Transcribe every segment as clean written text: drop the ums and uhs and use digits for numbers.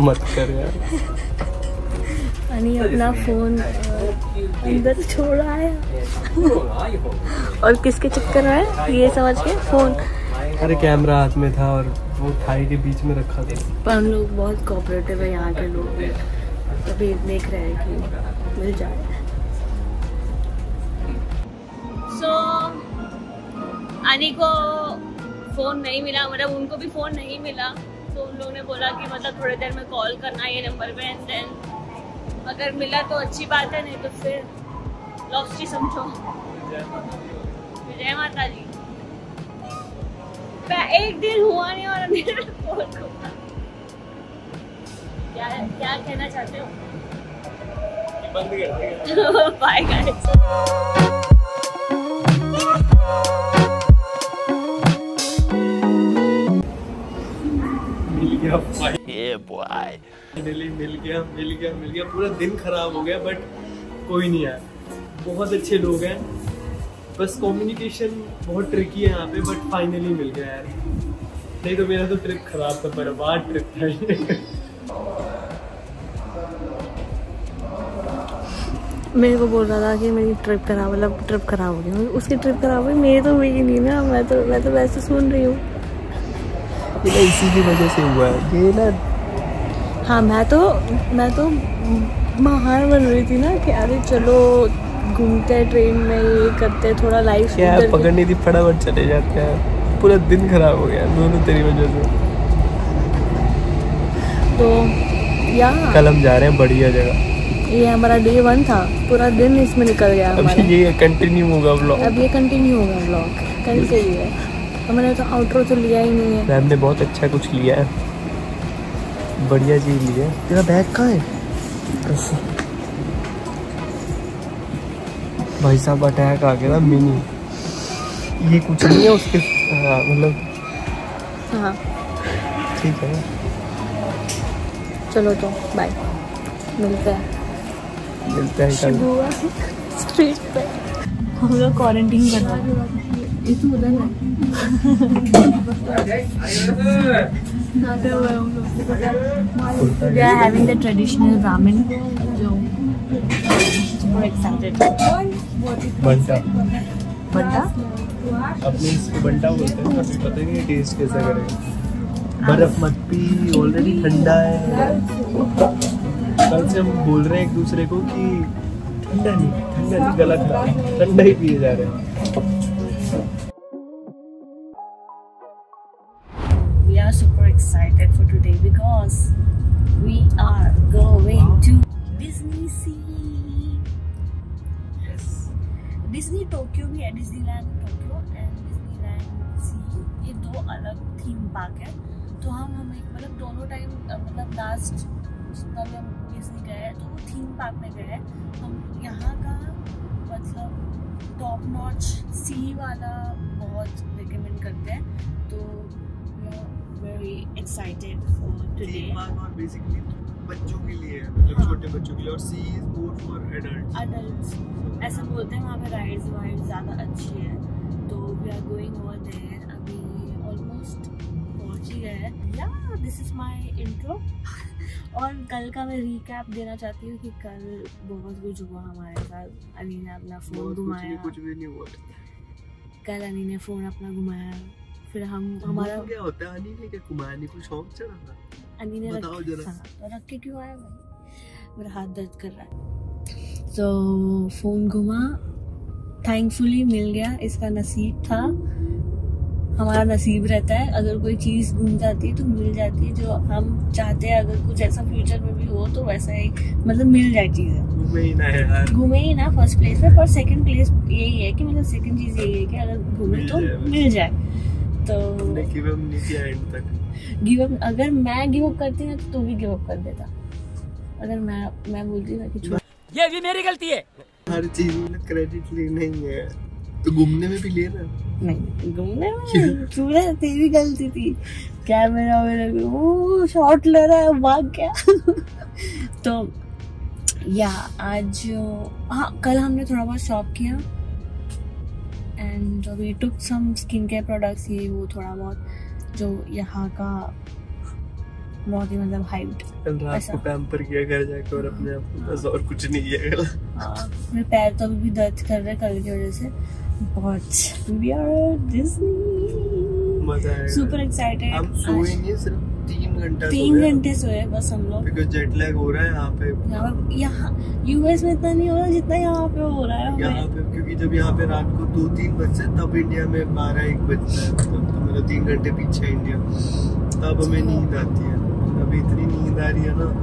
मत कर यार। अनि अपना फोन अंदर छोड़ा है और किसके चक्कर में ये समझ के फोन, अरे कैमरा हाथ में था और वो थाई के बीच में रखा था। पर हम लोग बहुत कोऑपरेटिव है यहाँ के लोग, अभी देख रहे हैं कि मिल जाए। अनि को फ़ोन नहीं मिला, मतलब उनको भी फ़ोन नहीं मिला, तो उन लोगों ने बोला कि मतलब थोड़ी देर में कॉल करना ये नंबर पे, एंड देन अगर मिला तो अच्छी बात है, नहीं तो फिर लॉस्ट ही समझो। जय माता दी। एक दिन हुआ नहीं और अभी कॉल को क्या कहना चाहते हो? बंद कर देगा। Bye guys. मिल गया पूरा दिन खराब हो गया, बट कोई नहीं यार, बहुत अच्छे लोग हैं, बस कम्युनिकेशन बहुत ट्रिकी है यहाँ पे, बट फाइनली मिल गया यार। नहीं तो मेरा तो ट्रिप खराब था, बर्बाद ट्रिप था ये। मेरे को बोल रहा था कि मेरी ट्रिप खराब, मतलब ट्रिप खराब हो गई, उसकी ट्रिप खराब हुई, मेरी तो हुई नहीं ना, मैं तो वैसे सुन रही हूँ। इसी की वजह से हुआ है ये ना। हाँ, मैं तो महान बन रही थी ना कि अरे चलो घूमते हैं ट्रेन में, ये करते हैं, थोड़ा लाइफ क्या पकड़नी थी, फटाफट चले जाते हैं। पूरा दिन खराब हो गया दोनों तेरी वजह से। तो कल हम जा रहे हैं बढ़िया जगह। ये हमारा डे 1 था, पूरा दिन इसमें निकल गया हमारा। अभी ये कंटिन्यू होगा व्लॉग, अब ये कंटिन्यू होगा व्लॉग, कल से ही है। हमने तो आउटरो तो लिया ही नहीं है। मैम ने बहुत अच्छा कुछ लिया है, बढ़िया चीज लिया है। तेरा बैग कहाँ है? भाई साहब अटैक आ गया ना मिनी, ये कुछ नहीं है उसके, हाँ मतलब हाँ ठीक है। चलो तो बाय, मिलते हैं स्ट्रीट पे। हम लोग क्वारंटीन कर रहे हैं। We are having the traditional ramen, जो super excited। बंटा बंटा अपने इसको बंटा बोलते हैं, अभी पता नहीं टेस्ट कैसा करेगा। बर्फ मत पी, ऑलरेडी ठंडा है। कल से हम बोल रहे हैं एक दूसरे को कि ठंडा नहीं गला खराब, ठंडा ही पिए जा रहे हैं। We are super excited for today because we are going to Disney Sea। Yes. Disney Tokyo भी है, Disneyland Tokyo and Disneyland Sea, ये दो अलग थीम पार्क है। तो हम एक मतलब दोनों टाइम मतलब लास्ट जितना भी हम डिज्नी गए हैं तो वो थीम पार्क में गए हैं। हम यहाँ का मतलब टॉप नॉच सी वाला बहुत रिकमेंड करते हैं, तो वेरी एक्साइटेड फॉर टुडे। और बेसिकली बच्चों के लिए है, मतलब छोटे बच्चों के लिए, और Sea is more for adults. ऐसा बोलते हैं, वहाँ पे राइड्स वाइड्स ज़्यादा अच्छी है, तो we are going over there. अभी ऑलमोस्ट पहुँच ही गए हैं। या दिस इज माय इंट्रो। और कल का मैं रिकैप देना चाहती हूँ कि कल बहुत कुछ हुआ हमारे साथ। अनी ने अपना फ़ोन घुमाया, कुछ भी नहीं हुआ कल अनी ने फ़ोन अपना घुमाया, फिर हमारा क्या होता है, अनी ने क्या घुमाया, नहीं कुछ शौक चढ़ा था। अनी ने बताओ जरा। रख के क्यों आया भाई, मेरा हाथ दर्द कर रहा है। तो फ़ोन घुमा, थैंकफुली मिल गया, इसका नसीब था, हमारा नसीब रहता है। अगर कोई चीज़ घूम जाती है तो मिल जाती है, जो हम चाहते हैं। अगर कुछ ऐसा फ्यूचर में भी हो तो वैसा ही मतलब मिल जाए चीज़ें। घूमे ही ना फर्स्ट प्लेस पे, पर सेकंड प्लेस यही है कि मतलब सेकंड चीज़ यही है कि अगर घूमे तो मिल जाए। तो गिव अप, अगर मैं गिव अप करती ना तो तू भी गिव अप कर देता। अगर मैं बोलती ना कि ये भी मेरी गलती है, हर चीज में क्रेडिट लेना ही है, तो घूमने में भी लेना। नहीं, घूमने में पूरा तेरी गलती थी। कैमरा मेरे वो शॉट ले रहा है, भाग गया। तो या आज हाँ, कल हमने थोड़ा बहुत शॉप किया and we took some skin care products, ये वो थोड़ा बहुत जो यहाँ का बहुत ही मतलब हाइट। कल रात को पैम्पर किया घर जाके और अपने आप को, बस और कुछ नहीं किया। हाँ, मेरे पैर तो अभी भी दर्द कर रहे हैं कल की वजह से बहुत। वी आर दिसनी, मजा आएगा, सुपर एक्साइटेड। हम सोए नहीं, सिर्फ 3 घंटे सोए बस हम लोग, बिकॉज़ जेट लैग हो रहा है यहाँ पे यूएस में इतना नहीं हो रहा जितना यहाँ पे हो रहा है यहाँ पे, क्योंकि जब यहाँ पे रात को 2-3 बजते तब इंडिया में 12-1 बजता है, मतलब तो मेरा 3 घंटे पीछे इंडिया, तब हमें नींद आती है। अभी इतनी नींद आ रही है ना।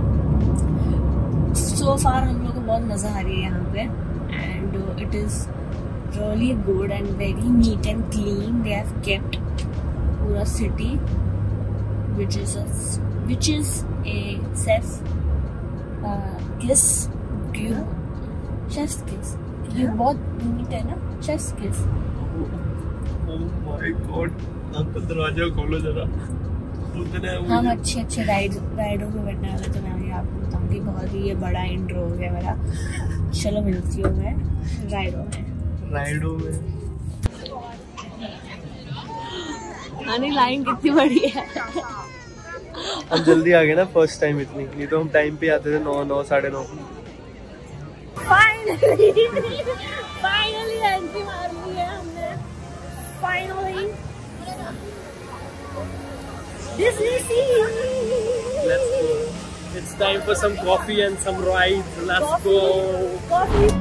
सो फार हम लोग को बहुत मजा आ रही है यहाँ पे, and it is really good and very neat and clean. They have kept पूरा city which is a chef's kiss, chef's kiss। ये बहुत नीट है ना, chef's kiss। Oh my God, आपका दरवाजा खोलो जरा। हम अच्छे राइडों में बैठने वाले, तो मैं आपको बताऊंगी। बहुत ही ये बड़ा इंट्रो हो गया मेरा। चलो मिलती हूँ मैं राइडों में। लाइन कितनी बड़ी है। हम जल्दी आ गए ना फर्स्ट टाइम, इतनी नहीं तो हम टाइम पे आते थे 9 साढ़े 9। फाइनली एंट्री मार ली है हमने। Finally Disney Sea। Let's go. It's time for some coffee and some rides. Let's go. Coffee.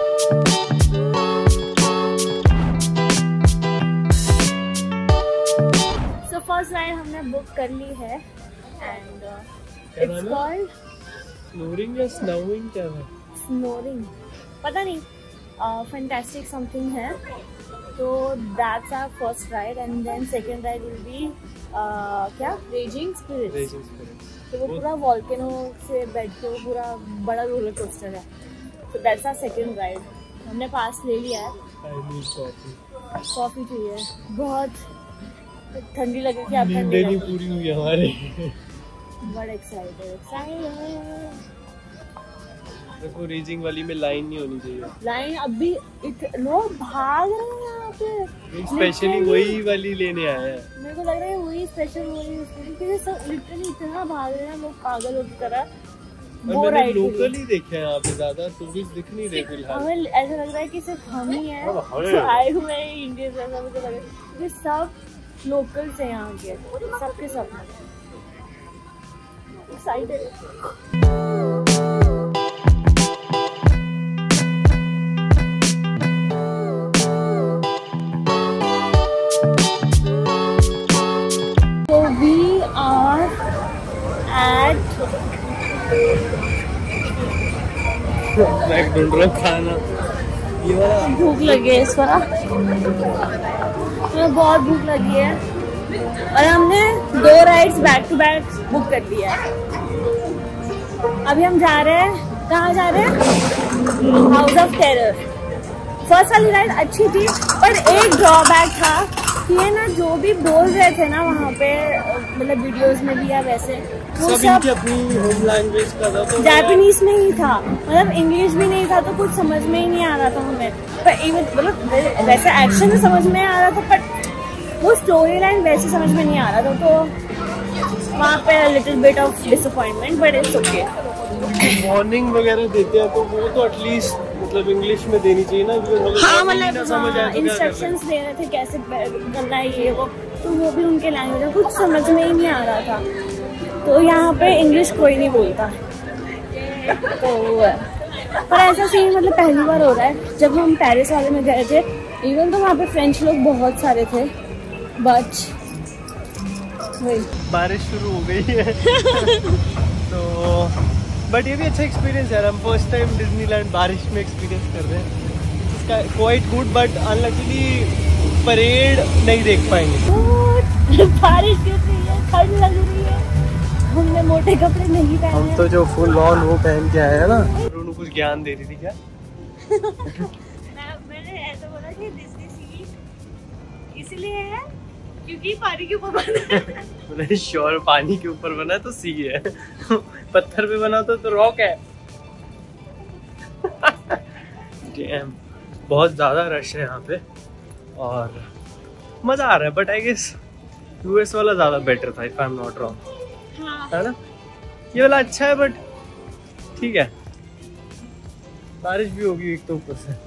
So first ride हमने बुक कर ली है, and it's called snoring या snowing क्या है? Snoring, पता नहीं, fantastic something है। तो that's our first ride, and then second ride will be क्या Raging Spirits। तो वो पूरा वॉल्केनो से बैठ के वो पूरा बड़ा रोलर कोस्टर है। तो that's our second ride। हमने पास ले लिया है। कॉफी चाहिए, बहुत ठंडी लगे कि आप ठंडी नहीं पूरी हुई हमारी। बड़ा एक्साइटेड। देखो रेजिंग वाली में लाइन नहीं होनी चाहिए। लाइन अभी लोग भाग रहे हैं यहाँ पे, स्पेशली वही वाली लेने आए हैं। मेरे को लग रहा है वही स्पेशल वही, क्योंकि सब लिटरली इतना भाग रहे हैं लोग पागलों की तरह। वो मैंने लोकल ही देखे हैं यहाँ पे, ज्यादा टूरिस्ट दिख नहीं रहे फिलहाल। हमें ऐसा लग रहा है कि सिर्फ हम ही हैं जो आए हुए हैं इंडिया से, ऐसा मुझे लग रहा है, क्योंकि सब लोकल से यहाँ के सबके सब एक्साइटेड। मैं ढूंढ रहा हूँ खाना, ये वाला। भूख लगी है इस बार, हमें बहुत भूख लगी है, और हमने 2 rides back to back book कर दिया है। अभी हम जा रहे हैं, कहाँ जा रहे हैं? House of terror. फर्स्ट वाली राइड अच्छी थी, पर एक ड्रॉबैक था कि ये ना जो भी बोल रहे थे ना वहाँ पे, मतलब वीडियोस में भी या वैसे, वो सब अपनी होम लैंग्वेज का था, तो जापानीज में ही था, मतलब इंग्लिश भी नहीं था, तो कुछ समझ में ही नहीं आ रहा था हमें। पर मतलब वैसे एक्शन तो समझ में आ रहा था, पर वो स्टोरी लाइन वैसे समझ में नहीं आ रहा था, तो वहाँ पे little bit of disappointment, but it's okay. Warning वगैरह देते हैं तो वो तो एटलीस्ट मतलब इंग्लिश में देनी चाहिए ना। हाँ, मतलब इंस्ट्रक्शंस दे रहे थे कैसे करना है ये वो, तो वो भी उनके लैंग्वेज में कुछ समझ में ही नहीं आ रहा था। तो यहाँ पे इंग्लिश कोई नहीं बोलता, तो पर ऐसा सीन मतलब पहली बार हो रहा है। जब हम पेरिस वाले में गए थे, इवन तो वहाँ पे फ्रेंच लोग बहुत सारे थे, बट बारिश शुरू हो गई है। तो बट ये भी अच्छा एक्सपीरियंस है। हम फर्स्ट टाइम डिज्नीलैंड बारिश में एक्सपीरियंस कर रहे हैं। इसका quite good, but unluckily parade नहीं देख पाएंगे। बारिश गिर रही है, ठंड लग रही है, हमने मोटे कपड़े नहीं पहने। हम तो जो फुल ऑन वो पहन के आए हैं ना। रोनू कुछ ज्ञान दे रही थी क्या? मैंने ऐसा बोला कि डिज्नी सी इसलिए है क्योंकि पानी के ऊपर बना है। श्योर पानी के ऊपर बना तो सी है। पत्थर पे बना तो रॉक है। बहुत ज्यादा रश है यहाँ पे और मजा आ रहा है, बट आई गेस यूएस वाला ज्यादा बेटर था, if I am not wrong. है ना। ये वाला अच्छा है बट ठीक है, बारिश भी होगी एक तो ऊपर से।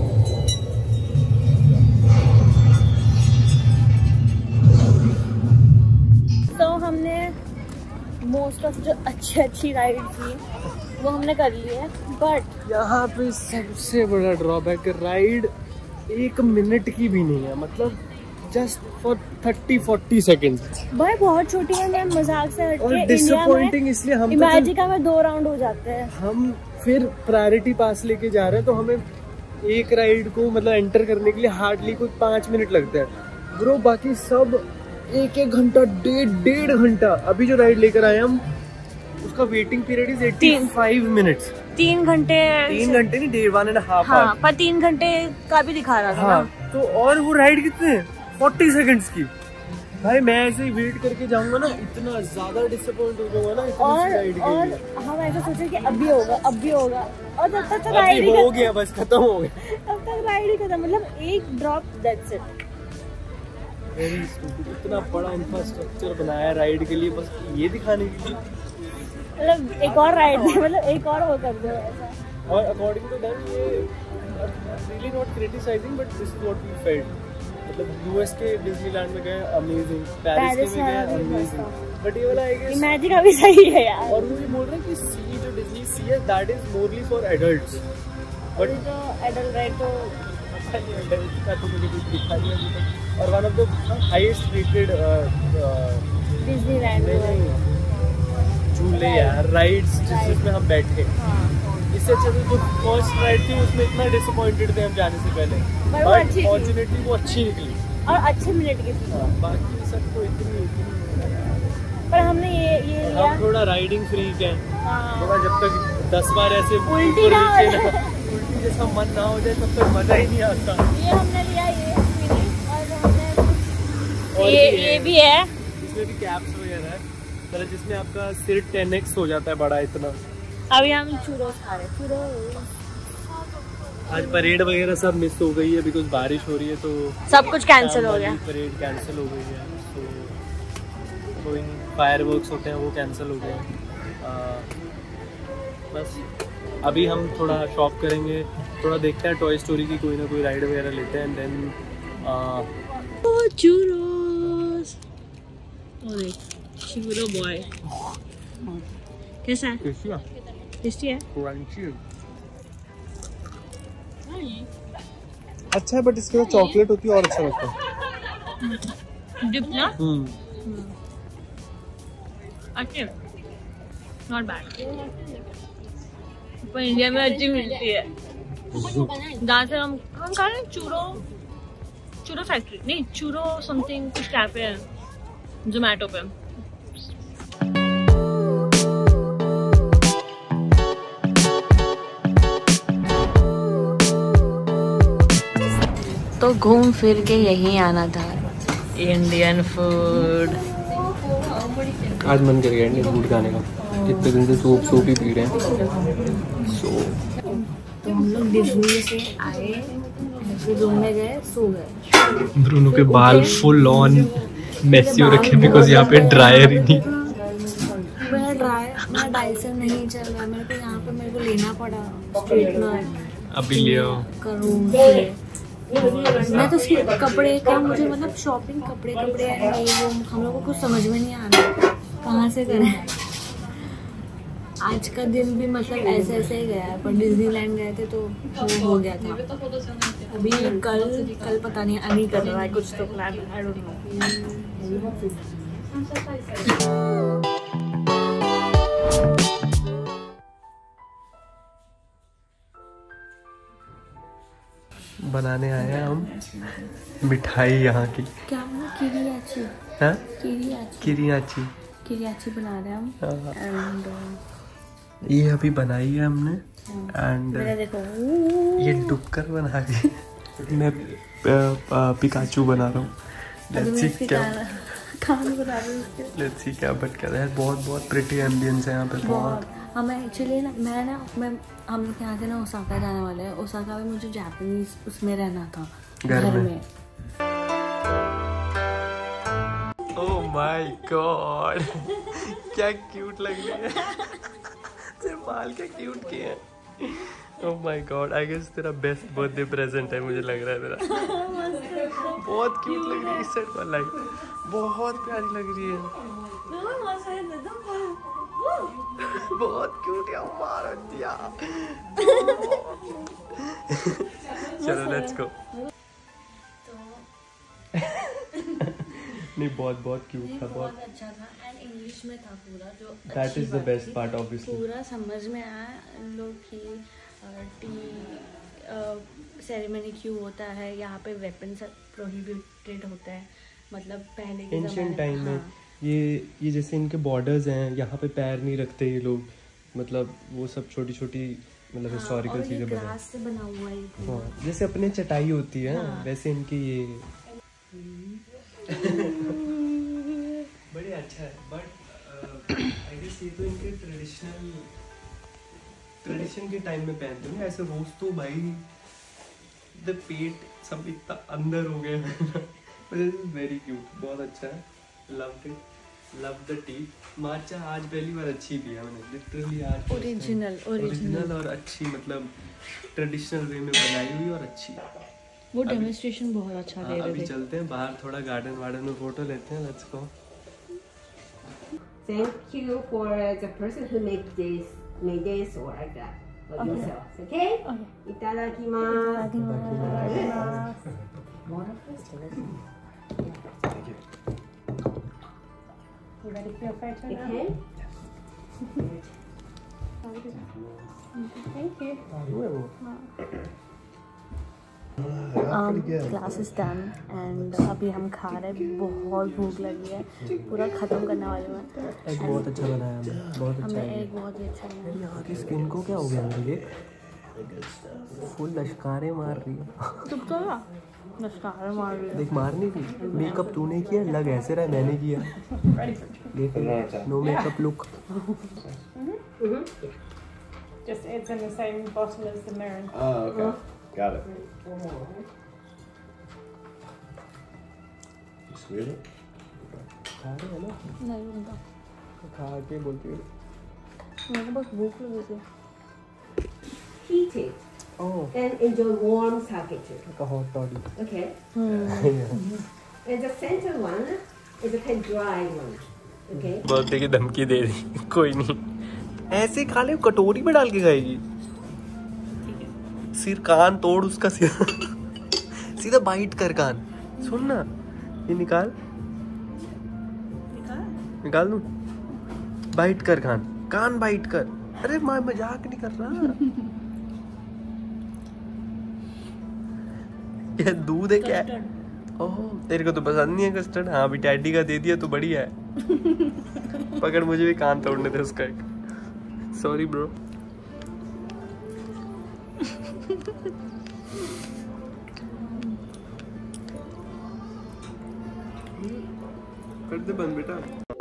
तो हमने मोस्ट ऑफ जो अच्छी राइड थी वो हमने कर ली है, बट यहाँ पे सबसे बड़ा ड्रॉबैक, राइड 1 मिनट की भी नहीं है, मतलब जस्ट फॉर 30-40 सेकेंड्स। भाई बहुत छोटी है, मैं मजाक से हटके और डिसअपॉइंटिंग इसलिए हम इमेजिका में 2 राउंड हो जाते हैं। हम फिर प्रायोरिटी पास लेके जा रहे हैं, तो हमें एक राइड को मतलब एंटर करने के लिए हार्डली कोई 5 मिनट लगते हैं ब्रो, बाकी सब 1-1 घंटा, 1.5 घंटा। अभी जो राइड लेकर आए हम, उसका वेटिंग पीरियड इज 85 मिनट्स। 3 घंटे, 3 घंटे नहीं, 1.5 हाँ, पर 3 घंटे का भी दिखा रहा था। हाँ, तो और वो राइड कितने 40 सेकंड्स की। भाई मैं ऐसे ही वेट करके जाऊंगा ना, इतना ज्यादा डिसअपॉइंट हो जाऊंगा ना और हम ऐसा सोचे कि अभी होगा, और जब तक तो राइड हो गया, बस खत्म हो गया, तब तक राइड ही खत्म, मतलब एक drop, that's it. Very stupid, इतना बड़ा इंफ्रास्ट्रक्चर बनाया राइड के लिए, बस ये दिखाने के लिए। मतलब एक और राइड दे, मतलब एक और वो कर दो ऐसा। और अकॉर्डिंग टू देम ये really not criticising, but this is what we felt. मतलब यूएस के डिज्नीलैंड में गए, अमेजिंग, पेरिस में गए, अमेजिंग, बट ये वाला है कि इमेजिका भी सही है यार। और वो ये बोल रहे हैं कि सी जो डिज्नी सी है, that is morely for adults, but जो एडल्ट राइड तो एडल्ट का तो मुझे कुछ दिखा नहीं अभी तक। और one of the highest rated Disneyland झूले यार, राइड्स जिसमें हम बैठे, इससे अच्छा जो फर्स्ट राइड थी उसमें इतना डिसअपॉइंटेड थे हम जाने से पहले, बट फॉर्चुनेटली वो अच्छी निकली और अच्छे मिनट की थी। बाकी सब तो इतनी पर हमने ये लिया, हम थोड़ा राइडिंग फ्रीक है, थोड़ा जब तक 10 बार ऐसे उल्टी जैसा मन ना हो जाए तब तक मजा ही नहीं आता। ये हमने लिया, ये और ये भी है, इसमें भी कैप्स वगैरह है, मतलब जिसमें आपका सिर 10x हो जाता है बड़ा इतना। अभी हम चूरोस खा रहे हैं, चूरोस। आज परेड वगैरह सब मिस हो गई है बिकॉज बारिश हो रही है, तो सब कुछ कैंसिल हो गया, परेड कैंसिल हो गई है, तो कोई नहीं, फायरवर्क्स होते हैं वो कैंसिल हो गए। बस अभी हम थोड़ा शॉप करेंगे, थोड़ा देखते हैं टॉय स्टोरी की कोई ना कोई राइड वगैरह लेते हैं, देन चूरोस। चूरो बॉय कैसा है? टेस्टी है, क्रंची अच्छा है, बट इसके साथ चॉकलेट होती है और अच्छा लगता है। डिप ना? अच्छे, नॉट बैड, पर इंडिया में अच्छी मिलती है। जहाँ से हम खा रहे हैं चूरो फैक्ट्री नहीं, चूरो समथिंग कुछ कैफे है जोमेटो पे। तो घूम फिर के यहीं आना था, इंडियन फूड। आज मन कर गया इंडियन फूड खाने का, कितने दिन से सूप ही पी रहे हैं। तो हम लोग डिज्नी से आए, फिर रूम में गए, सो गए। ब्रूनो के बाल फुल ऑन मेसी हो रखे बिकॉज यहाँ पे ड्रायर ही नहीं। मेरा डाइसन नहीं चल रहा, मेरे को यहाँ पे मेरे को लेना पड़ा स्ट्रेटनर। अभी लियो करूँ मैं तो कपड़े का, मुझे मतलब शॉपिंग कपड़े है नहीं, वो हम लोग को कुछ समझ में नहीं आ रहा कहाँ से करें। आज का दिन भी मतलब ऐसे ही गया है, पर डिज्नीलैंड गए थे तो वो हो गया था। अभी कल पता नहीं अनी कर रहा है कुछ तो प्लान, आई डोंट नो। बनाने आए हैं हम मिठाई यहाँ की, क्या किरियाची, हाँ किरियाची बना रहे हैं हम। एंड ये अभी बनाई है हमने, एंड देखो ये डुक्कर बना रही, मैं पिकाचू बना रहा हूँ। लेट्स सी क्या बट कर रहा है। बहुत प्रिटी एम्बियंस है यहाँ पे, बहुत। हमें एक्चुअली हम यहाँ से ना ओसाका जाने वाले हैं। ओसाका में मुझे जापानीज उसमें रहना था, घर में। ओह माय गॉड, क्या क्यूट लग रही है। तेरे बाल क्या क्यूट किए हैं। Oh my God, I guess तेरा बेस्ट बर्थडे प्रेजेंट है, मुझे लग रहा है तेरा। बहुत क्यूट लग रही है इस साइड पर, लाइक बहुत प्यारी लग रही है। बहुत क्यूट है हमारा दिया। चलो लेट्स गो। नहीं बहुत क्यूट था, बहुत अच्छा था एंड इंग्लिश में था पूरा, जो that is the best part obviously. पूरा समझ में आया लोग की टी सेरेमनी क्यों होता है, यहाँ पे वेपन प्रोहिबिटेड होता है, मतलब पहले के एंशिएंट टाइम में ये जैसे इनके बॉर्डर्स हैं, यहाँ पे पैर नहीं रखते ये लोग, मतलब वो सब छोटी छोटी मतलब हिस्टोरिकल चीजें ग्लास से बना हुआ है। हाँ, जैसे अपने चटाई होती है वैसे इनकी ये बड़े अच्छा है। बट आई गेस ये तो इनके ट्रेडिशन के टाइम में पहनते हैं, ऐसे रोज तो भाई द पेट सब इतना अंदर हो गया। वेरी क्यूट, बहुत अच्छा है, loved it, love the tea. Matcha आज पहली बार अच्छी पिया मैंने, लिटरली आज ओरिजिनल और अच्छी, मतलब ट्रेडिशनल वे में बनाई हुई और अच्छी। वो डेमोन्स्ट्रेशन बहुत अच्छा दे रहे थे। अभी चलते हैं बाहर, थोड़ा गार्डन में फोटो लेते हैं। Let's go. Thank you for the person who made this or like that for yourself. Okay? Itadakimasu. You ready for your photo now? Okay. Thank you. Class is done and अभी हम खा रहे हैं, बहुत भूख लगी है, पूरा खत्म करने वाले हैं। एग बहुत अच्छा बनाया हमने, बहुत अच्छा हमें है। एग बहुत ही अच्छा लगा। यहाँ की स्किन को क्या हो गया मेरे, फुल लश्कारे मार रही है। चुप तो ना, नस्कार मार रही है। देख मारनी थी, मेकअप तूने किया, लग ऐसे रहा है मैंने किया। देख no makeup look. Just it's in the same bottle as the mirror. Oh, okay. Got it. You squeeze it? खा रहे हैं ना, नहीं उनका खा के बोलती है। मेरे को बस भूख लगी थी। Heat it and enjoy warm sake too. like a hot toddy. Okay. Yeah. And the center one is a kind of dry one. Okay. Birthday की धमकी दे दी। कोई नहीं, ऐसे खा ले, कटोरी में डाल के खाएगी। सिर कान तोड़ उसका, सिर सीधा बाइट कर कान। सुन ना, ये निकाल दूं, बाइट कर कान बाइट कर। अरे मैं मजाक नहीं कर रहा। ये दूध है क्या? ओह तेरे को तो पसंद नहीं है कस्टर्ड? हाँ अभी टैडी का दे दिया तो बढ़िया है। पकड़, मुझे भी कान तोड़ने थे उसका एक। Sorry bro. कर दे बंद बेटा।